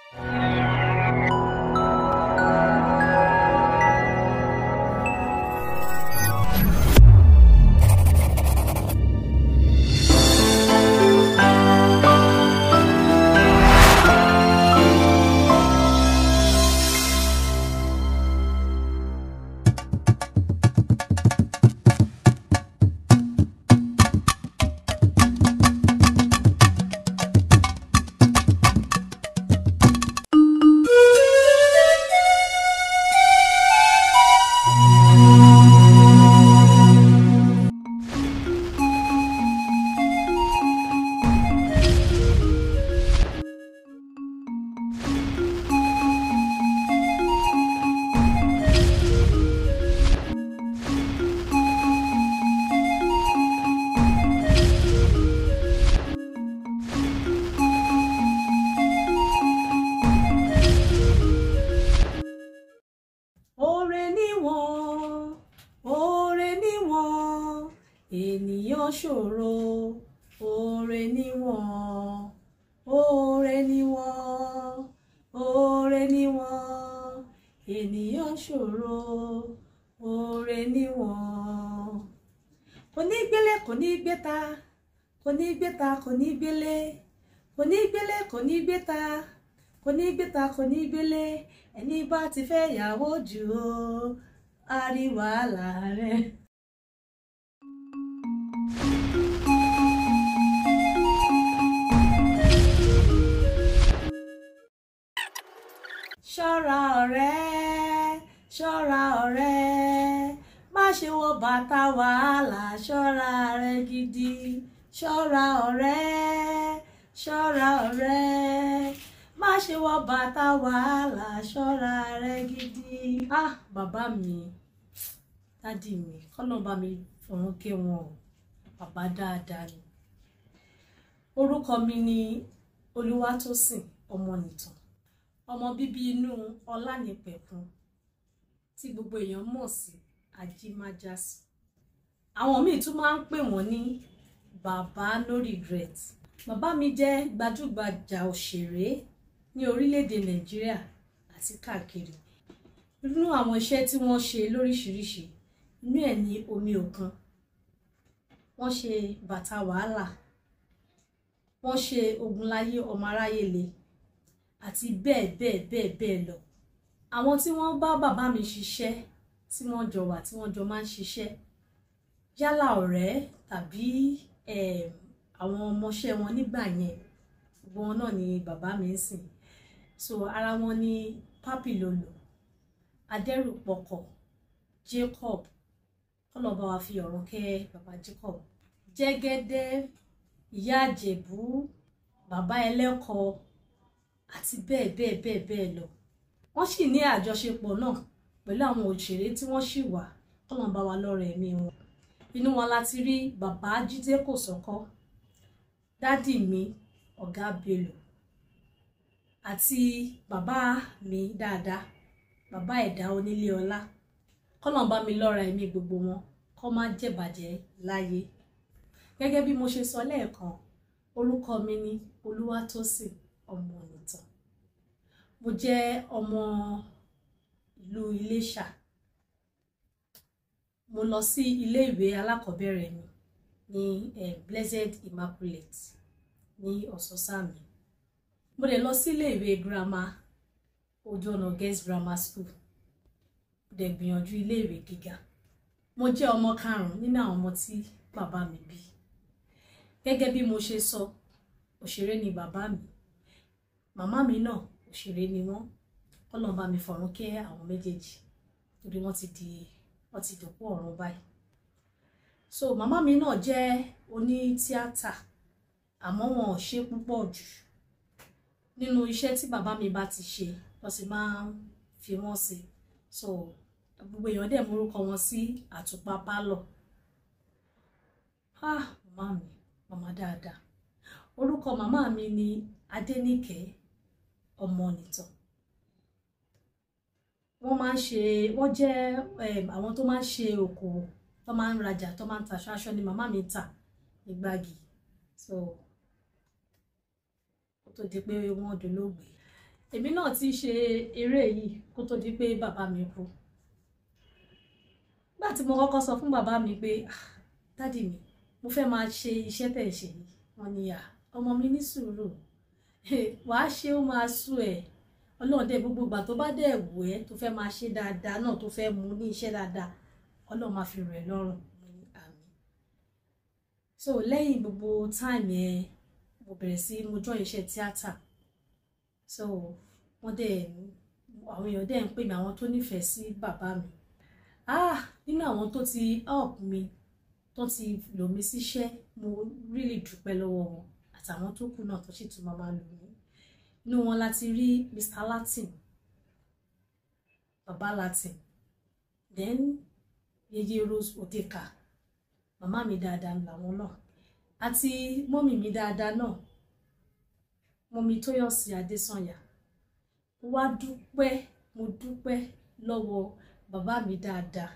Ènìyàn ṣòro, oore ni wọ́n, oore ni wọ́n, oore ni wọ́n. Ènìyàn ṣòro, oore ni wọ́n. Kò ní gbélé, kò ní gbéta, kò ní gbéta, kò ní gbélé, kò ní gbélé, kò ní gbéta, kò ní gbéta, kò ní gbélé. Ẹni bá ti fẹ́ yàwó jù ó, á rí wàhálà rẹ̀. Ṣọ́ra ọ̀rẹ́, ṣọ́ra ọ̀rẹ́, má ṣe wọ bàtà wàhálà, ṣọ́ra rẹ gidi. Ṣọ́ra ọ̀rẹ́, ṣọ́ra ọ̀rẹ́, má ṣe wọ bàtà wàhálà, ṣọ́ra rẹ gidi. Bàbá mi, dádì mi, kọ́nà bá mi fọ̀run kẹ́ wọn o, bàbá dáadáa ni. Orúkọ mi ni Tosin Omonitan. Ọmọ bíbí inú Ọlánìpẹ̀kun tí gbogbo èèyàn mọ̀ sí Ajímájásí. Àwọn míì tún máa ń pè wọ́n ní bàbá no regret. Bàbá mi jẹ́ gbajúgbajà òṣèré ní orílẹ̀-èdè Nàìjíríà àti káàkiri. Nínú àwọn iṣẹ́ tí wọ́n ṣe lóríṣiríṣi, inú ẹ̀ ní Omi Òkun. Wọ́n ṣe Bàtà Wàhálà. Wọ́n ṣe Ogunláyé Ọmọ Aráyé Le. Àti bẹ́ẹ̀ bẹ́ẹ̀ bẹ́ẹ̀ bẹ́ẹ̀ lọ. Àwọn tí wọ́n bá bàbá mi ṣiṣẹ́, tí wọ́n jọ wà, tí wọ́n jọ máa ń ṣiṣẹ́, yálà ọ̀rẹ́ tàbí àwọn ọmọọṣẹ́ wọn nígbà yẹn, gbogbo wọn náà ni bàbá mi ń sìn. So ara wọn ni Papi Lolo, Adẹ́rùpọ̀kọ̀, Jacob, kọ́lọ́ba wa fi ọ̀run kẹ́ bàbá Jacob, Jẹ́gẹ́dẹ́, Ìyá Àjẹ̀bú, Bàbá Ẹlẹ́kọ̀ọ́, àti bẹ́ẹ̀ bẹ́ẹ̀ bẹ́ẹ̀ bẹ́ẹ̀ lọ. Wọ́n sì ní àjọṣepọ̀ náà pẹ̀lú àwọn òṣèré tí wọ́n sì wà, kọ́lọ́n bá wa lọ́rọ̀ ẹ̀mí wọn. Inú wọn láti rí bàbá Jídé Kòsọ́kọ́, dádì mi Ọ̀gá Bello, àti bàbá mi dáadáa, bàbá Ẹ̀dá Onílé Ọlá. Kọ́lọ́n bá mi lọ́rọ̀ ẹ̀mí gbogbo wọn, kó má jẹ̀bàjẹ́ láyé. Gẹ́gẹ́ bí mo ṣe sọ lẹ́ẹ̀kan, orúkọ mi ni Tosin Omonitan. Mo jẹ́ ọmọ ìlú Iléṣà. Mo lọ sí ilé ìwé alákọ̀ọ́bẹ̀rẹ̀ mi ní Blessed Immaculate ní Ọ̀sọ́sàmì. Mo dẹ̀ lọ sí ilé ìwé girama Ojú Ọ̀nà Girls Grammar School. Mo dẹ̀ gbìyànjú ilé ìwé gíga. Mo jẹ́ ọmọ karùn-ún nínú àwọn ọmọ tí bàbá mi bí. Gẹ́gẹ́ bí mo ṣe sọ, òṣèré ni bàbá mi. Màmá mi náà òṣèré ni wọ́n. Ọlọ́run bá mi fọ̀run kẹ́ àwọn méjèèjì torí wọ́n ti dòkú ọ̀run báyìí. So màmá mi náà jẹ́ oní tíátà, àmọ́ wọn ò ṣe púpọ̀ jù. Nínú iṣẹ́ tí bàbá mi bá ti ṣe, wọ́n sì máa ń fi wọ́n sí. So gbogbo èèyàn dẹ̀ mórúkọ wọn sí Àtùpà Pálọ̀. Màmá mi, màmá dáadáa. Orúkọ màmá mi ni Adéníkẹ́ Omonitan. Wọ́n jẹ́ àwọn tó máa ń ṣe okòwò, tó máa ń rajà, tó máa ń taṣọ. Aṣọ ni màmá mi tà ní Gbági. So ó tó di pé wọ́n dolóògbé. èmi náà ti ṣe eré yìí kó tó di pé bàbá mi kú. Nígbà tí mo kọ́kọ́ sọ fún bàbá mi pé dádì mi mo fẹ́ máa ṣe iṣẹ́ tẹ̀ ṣe yìí, wọ́n ní ọmọ mi ní sùúrù wàá ṣe ó máa sú ẹ̀, Ọlọ́run dẹ̀ gbogbo ìgbà tó bá dẹ̀ wù ẹ́ tó fẹ́ máa ṣe dáadáa náà tó fẹ́ mú ní iṣẹ́ dáadáa Ọlọ́run máa fi rẹ̀ lọ́rùn. Àmín. So lẹ́yìn gbogbo time yẹn mo bẹ̀rẹ̀ sí mo join iṣẹ́ tíátà. So wọ́n dẹ̀ àwọn èèyàn dẹ̀ ń pè mí, àwọn tó nífẹ̀ẹ́ sí bàbá mi. Nínú àwọn tó ti help mi tó ti lò mí síṣẹ́, mo really dúpẹ́ lọ́wọ́ wọn àtàwọn tó kù náà tó sì tún máa lò mí. Inú wọn láti rí Mr. Latin, Baba Latin, then Yeye Rose Odeka, màmá mi dáadáa làwọn náà, àti mọ́mì mi dáadáa náà, mọ́mì Tóyọ̀sí Adésànyà. Mo dúpẹ́ lọ́wọ́ bàbá mi dáadáa,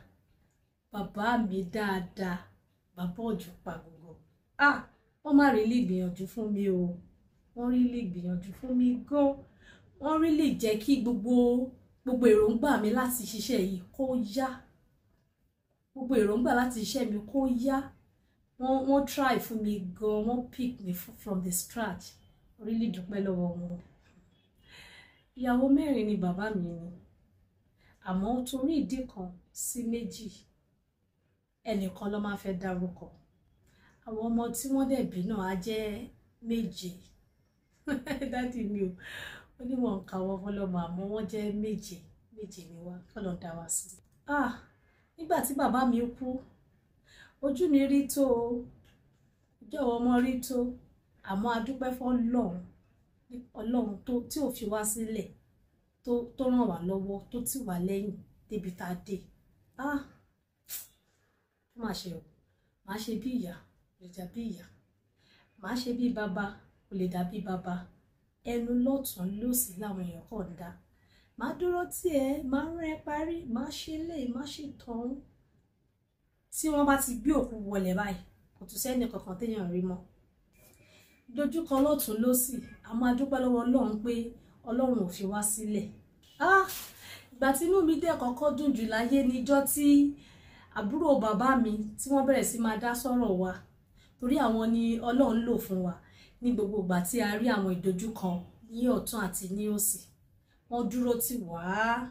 bàbá òjò pa gbogbo. Wọ́n má rí lè gbìyànjú fún mi o, wọ́n rí lè gbìyànjú fún mi gan, wọ́n rí lè jẹ́ kí gbogbo èròǹgbà mi láti ṣiṣẹ́ yìí kó yá, gbogbo èròǹgbà láti ṣiṣẹ́ mi kó yá. Wọ́n try fún mi gan, wọ́n pick me from the scratch. Rí lè dúpẹ́ lọ́wọ́ wọn. Ìyàwó 4 ni bàbá mi ní, àmọ́ torí ìdí kan sí méjì ẹnìkan ló máa fẹ́ dárúkọ. Àwọn ọmọ tí wọ́n dẹ̀ bí náà á jẹ́ 7. Dádì mi ò ó ní wọn kà wọ́n fọlọ́mọ, àmọ́ wọ́n jẹ́ 7 ni wá kọ́lọ́ dá wa sí. Nígbà tí bàbá mi kú ojú mi rí tó ojú àwọn ọmọ rí tó, àmọ́ a dúpẹ́ fún Ọlọ́run tí ò fi wá sílẹ̀, tó ràn wá lọ́wọ́, tó tì wá lẹ́yìn débi tá a dé. Má ṣe o, má ṣe bí ìyá lè dà bí ìyá, má ṣe bí bàbá kò lè dà bí bàbá. Ẹnu lọ́tún lósì láwọn èèyàn kàn ń dá. Má dúró tí ẹ má rán ẹ parí, má ṣe lè má ṣe tán. Tí wọ́n bá ti gbé òkú wọlé báyìí kò tún sẹ́ni kankan téèyàn rí mọ́. Dojúkọ lọ́tún lósì, a máa dúpẹ́ lọ́wọ́ Ọlọ́run pé Ọlọ́run ò fi wá sílẹ̀. Ìgbà tí inú mi dẹ̀ kọ́kọ́ dùn jù láyé níjọ́ tí àbúrò bàbá mi tí wọ́n bẹ̀rẹ̀ sí máa dá sọ̀rọ̀ wa, torí àwọn ni Ọlọ́run lò fún wa ní gbogbo ìgbà tí a rí àwọn ìdojúkọ ní ọ̀tún àti ní òsì. Wọ́n dúró tì wá.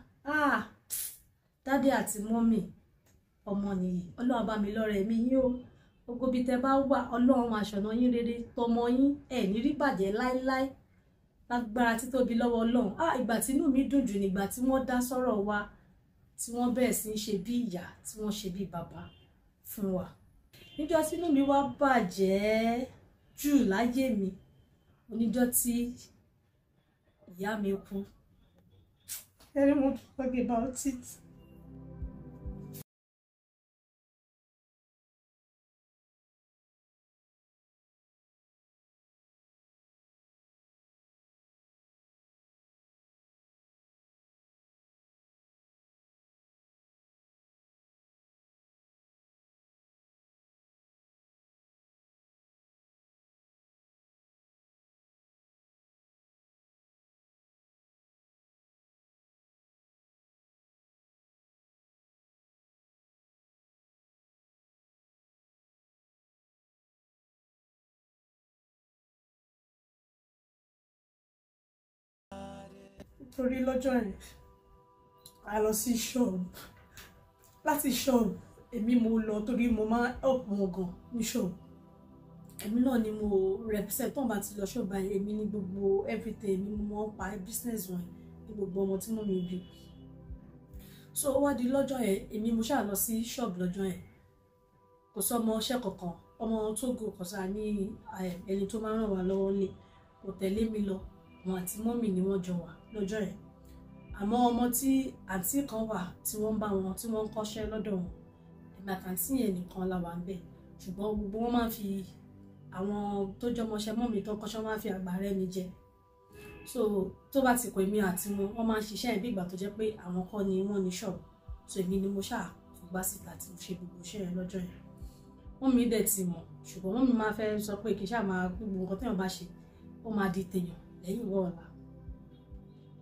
Dádì àti mọ́mì ọmọ nìyí, Ọlọ́run bá mi lọ́rẹ̀ mi yín o. Gbogbo bí tẹ bá wà Ọlọ́run aṣọ̀nà yín rere, tọmọ yín ẹ̀ ní rí bàjẹ́ láíláí lágbára títóbi lọ́wọ́ Ọlọ́run. Ìgbà tí inú mi dùn jù nígbà tí wọ́n dá sọ̀rọ̀ wa, tí wọ́n bẹ̀rẹ̀ sí ṣe bí ìyá, tí wọ́n ṣe bí bàbá fún wa. Níjọ́ tí inú mi wá bàjẹ́ jù láyé mi, oníjọ́ tí ìyá mi kú. I don't want to talk about it. Torí lọ́jọ́ yẹn a lọ sí ṣọ́ọ̀bù, láti ṣọ́ọ̀bù èmi mo lọ torí mo máa help wọn gan ní ṣọ́ọ̀bù. Èmi náà ni mo represent tó ń bá ti lọ ṣọ́ọ̀bù báyìí, èmi ní gbogbo everything, èmi mo mọ̀ pa business wọn ní gbogbo ọmọ tí mo mi bí. So ó wá di lọ́jọ́ yẹn èmi mo ṣáà lọ sí ṣọ́ọ̀bù lọ́jọ́ yẹn, kò sọ ọmọ ọṣẹ́ kankan, ọmọ Tógò kò sáà ní ẹni tó máa ràn wá lọ́wọ́ lé, kò tẹ̀lé mi lọ, wọn àti mọ́mì ni wọ́n jọ wà lọ́jọ́ yẹn. Àmọ́ ọmọ tí àǹtí kan wà tí wọ́n bá wọn tí wọ́n ń kọ́ṣẹ́ lọ́dọ̀ wọn, èmi àtàǹtí yẹn nìkan la wà ń bẹ̀. Ṣùgbọ́n gbogbo wọn máa ń fi àwọn tó jọmọṣẹ́ mọ́mì tó ń kọ́ṣẹ́ máa ń fi àgbà rẹ́ mi jẹ. So tó bá ti kọ èmi àti wọn máa ń ṣiṣẹ́ yẹn bí ìgbà tó jẹ́ pé àwọn kọ́ ni wọ́n ní ṣọ́ọ̀bù. So èmi ni mo ṣáà gbá síta tí mo ṣe gbogbo iṣẹ́ yẹn lọ́jọ́ yẹn. Wọ́n mi dẹ̀ ti mọ̀, ṣùgbọ́n wọ́n mi máa fẹ́ sọ pé kì í ṣáà máa gbogbo nǹkan téèyàn bá ṣe ó máa di tèèyàn lẹ́yìn ìwọ ọ̀la.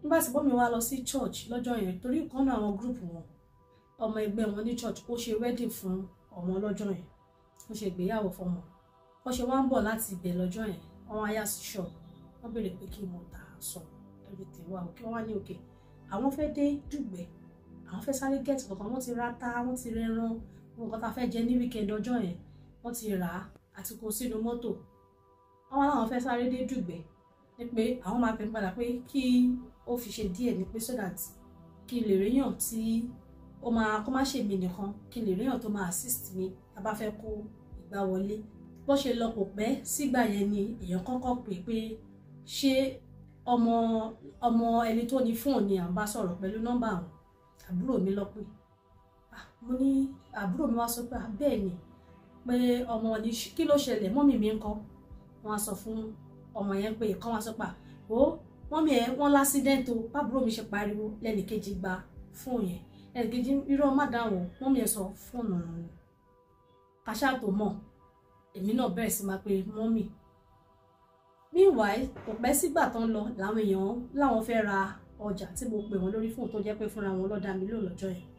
nígbà tí mọ́mì wá lọ sí church lọ́jọ́ yẹn torí kan náà àwọn group wọn ọmọ ẹgbẹ́ wọn ní church ó ṣe wedding fún ọmọ lọ́jọ́ yẹn ó ṣe ìgbéyàwó fọmọ wọ́n ṣe wá ń bọ̀ láti ibẹ̀ lọ́jọ́ yẹn wọ́n wá yà sí shop wọ́n béèrè pé kí mo ta aṣọ everything wà òkè wọ́n wá ní òkè àwọn fẹ́ dé Dùgbẹ̀ àwọn fẹ́ sáré get kankan wọ́n ti ra ta wọ́n ti rẹran nǹkan tá a fẹ́ jẹ ní weekend ọjọ́ yẹn wọ́n ti rà á àti kó sínú mọ́tò àwọn làwọn fẹ́ sáré dé Dùgbẹ̀ ní pé àwọn máa pè padà pé kí ó fi ṣe díẹ̀ ní pé so that kí lè réyàn tí ó máa kó má ṣe mí nìkan kí lè réyàn tó máa assist mi tá bá fẹ́ kó ìgbà wọlé bó ṣe lọ kò pẹ́ sígbà yẹn ni èèyàn kọ́kọ́ pè pé ṣé ọmọ ẹni tó ní fóònù ni à ń bá sọ̀rọ̀ pẹ̀lú nọ́mbà àwọn àbúrò mi lọ pé mo ní àbúrò mi wá sọ pé bẹ́ẹ̀ ni pé ọmọ ní kí ló ṣẹlẹ̀ mọ́mì mi ńkọ́ wọ́n á sọ fún ọmọ yẹn pé ìkan wá sọ pé ó mọ́mì ẹ̀ wọ́n lásídẹ́ǹtì o bábúrò mi ṣe pariwo lẹ́nìkejì gba fóònù yẹn ẹnìkejì irọ́ má dáhùn mọ́mì ẹ̀ sọ fóònù ọ̀run ni kàṣà tó mọ̀ èmi náà bẹ̀rẹ̀ sí máa pe mọ́mì meanwhile kò pẹ́ sígbà tán lọ làwọn èèyàn láwọn fẹ́ ra ọjà tí mo pè wọ́n lórí fóònù tó jẹ́ pé fúnra wọn lọ́dà mi lò lọ́jọ́ yẹn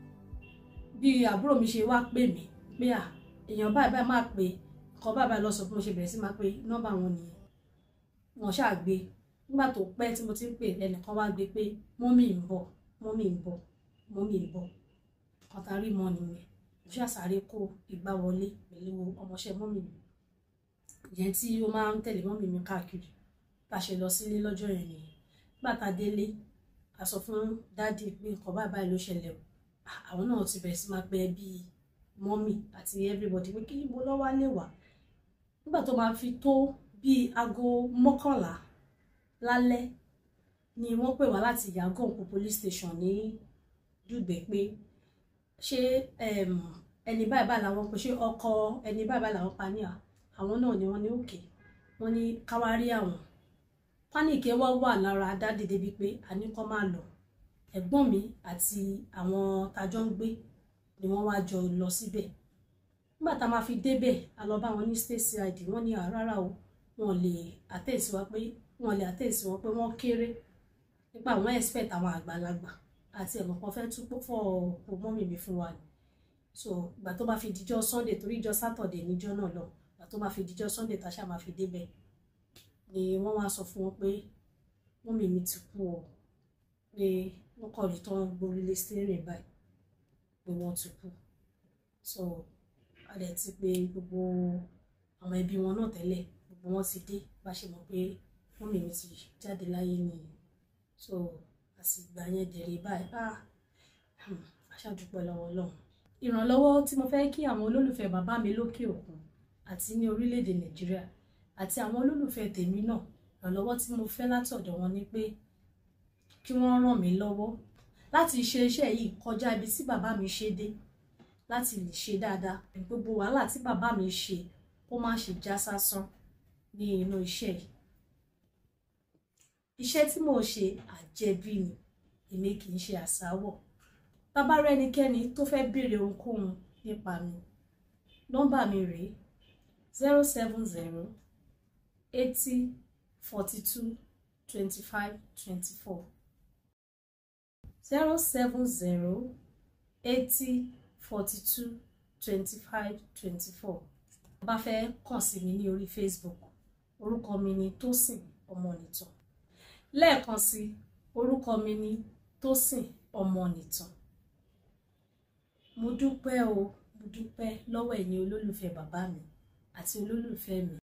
bí àbúrò mi ṣe wá pè mí pé èèyàn báyìí máa pè nǹkan báyìí lọ sọ fún mo ṣe bẹ̀rẹ̀ sí máa pe nọ́mbà wọn nìyẹn wọ́n ṣáà gbé nígbà tó pẹ́ tí mo ti ń pè ẹnìkan wá gbé pé mọ́mì ń bọ̀ mọ́mì ń bọ̀ mọ́mì ń bọ̀ ọ̀tá rí mọ́ nìyẹn mo ṣàṣàrè kó ìgbà wọlé pẹ̀lú ọmọọṣẹ́ mọ́mì mi ìyẹn tí ó máa ń tẹ̀lé mọ́mì mi káàkiri bá ṣe lọ sílé lọ́jọ́ yẹn nìyẹn nígbà tá a délé a sọ fún dáàdì pé nǹkan báyìí ló ṣẹlẹ̀ o àwọn náà ti bẹ̀rẹ̀ sí máa pe ẹbí mọ́mì àti everybody pé kí mo lọ́ wá lè wà nígbà tó máa fi tó bíi aago 11 lálẹ́ ni wọ́n pè wá láti Yàgànkù police station ní Dùgbẹ̀ pé ṣé ẹni báyìí làwọn pé ṣé ọkọ ẹni báyìí làwọn pa ní àwọn náà ni wọ́n ní òkè wọ́n ní káwárí àwọn pánìkì wá wà lára dáàdì débi pé a ní kó máa lọ ẹ̀gbọ́n mi àti àwọn tájọ́ ń gbé ni wọ́n wá jọ lọ síbẹ̀ nígbà tá a máa fi débẹ̀ a lọ bá wọn ní state CID wọ́n ní rárá o wọ́n lè àtẹ̀sí wọn pé wọ́n kéré nípa àwọn expect àwọn àgbàlagbà àti ẹ̀mọ̀ kan fẹ́ tún fọ́ mọ́mì mi fún wa ni so ìgbà tó bá fi dijọ́ Sunday torí ìjọ́ Saturday níjọ́ náà lọ ìgbà tó bá fi dijọ́ Sunday tá a ṣáà máa fi débẹ̀ ni wọ́n wá sọ fún wọn pé mọ́mì mi ti kú o pé wọ́n kọ̀ rí tán gborílé steering báyìí pé wọ́n ti kú so a dẹ̀ ti pé gbogbo àwọn ẹbí wọn náà tẹ́lẹ̀ gbogbo wọn ti dé bá ṣe mọ̀ pé mọ́mì mi ti jáde láyé nìyẹn so àsìgbà yẹn dẹ̀rẹ̀ báyìí aṣáàdúpẹ́ lọ́wọ́ Ọlọ́run ìrànlọ́wọ́ tí mo fẹ́ kí àwọn olólùfẹ́ bàbá mi lókè òkun àti ní orílẹ̀-èdè Nàìjíríà àti àwọn olólùfẹ́ tèmi náà ìrànlọ́wọ́ tí mo fẹ́ látọ̀dọ̀ wọn ni pé kí wọ́n ràn mí lọ́wọ́ láti ṣe iṣẹ́ yìí kọjá ibi tí bàbá mi ṣe dé láti lè ṣe dáadáa gbogbo wàhálà tí bàbá mi ṣe kó má ṣe já sásán ní inú iṣẹ́ yìí iṣẹ́ tí mo ṣe àjẹbí ni èmi kì í ṣe àsáwọ̀ bàbá rẹ́nikẹ́ni tó fẹ́ béèrè ohunkóhun nípa mi nọ́mbà mi rèé 070 80 42 25 24 070 80 42 25 24 bá fẹ́ kàn sí mi ní orí Facebook orúkọ mi ni Tosin Omonitan lẹ́ẹ̀kan sí orúkọ mi ni Tosin Omonitan mo dúpẹ́ o mo dúpẹ́ lọ́wọ́ ẹ̀yin olólùfẹ́ bàbá mi àti olólùfẹ́ mi